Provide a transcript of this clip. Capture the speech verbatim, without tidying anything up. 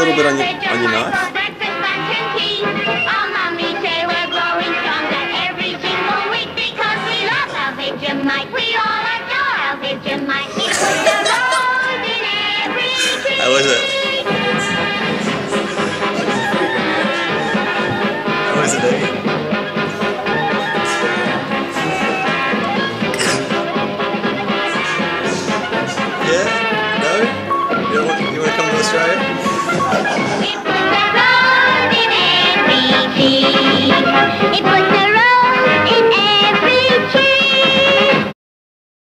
little bit on your on your knife. Vegemite, we all adore our Vegemite. We put the rose in every tree. How was it? How was it, Davey? Yeah? No? You don't want, you want to come to Australia? We put the rose in every tree. We put the